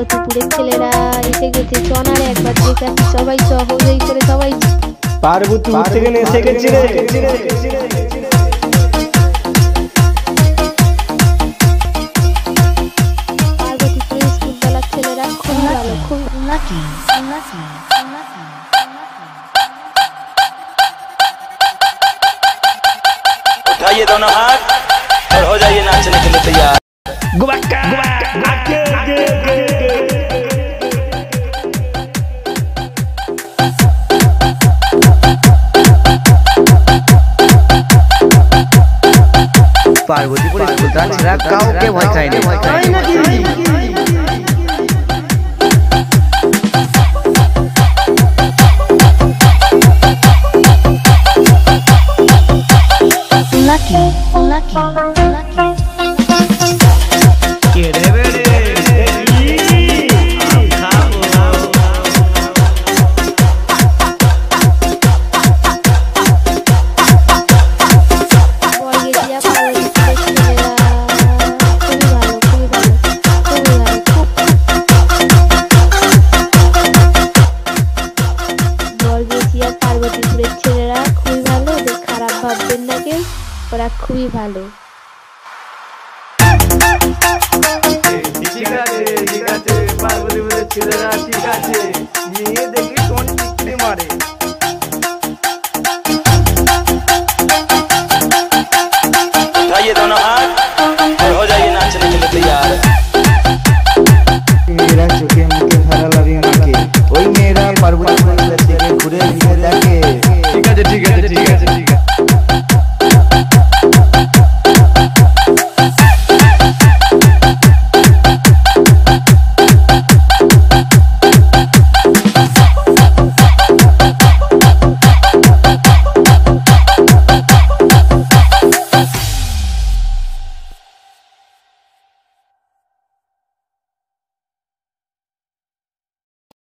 পার্বতীপুরের ছেলেরা এসে গেছে, চনার একবার দেখে সবাই হই করে সবাই। পার্বতীপুর থেকে এসে গেছে রে। পার্বতীপুরের স্কুল বেলার ছেলেরা খুব ভালো, খুব লাকি। उठाइए दोनों हाथ और हो जाइए नाचने के लिए तैयार। पार्वतीपुर स्कूल ছেলেরা কাউকে ভয় খায়নি। পার্বতীপুরের ছেলেরা খুবই ভালো, ওদের খারাপ ভাববেন না কেউ, ওরা খুবই ভালো। ঠিক আছে পার্বতীপুরের ছেলেরা ঠিক আছে, মেয়ে দেখে কোন টিকতে মারে।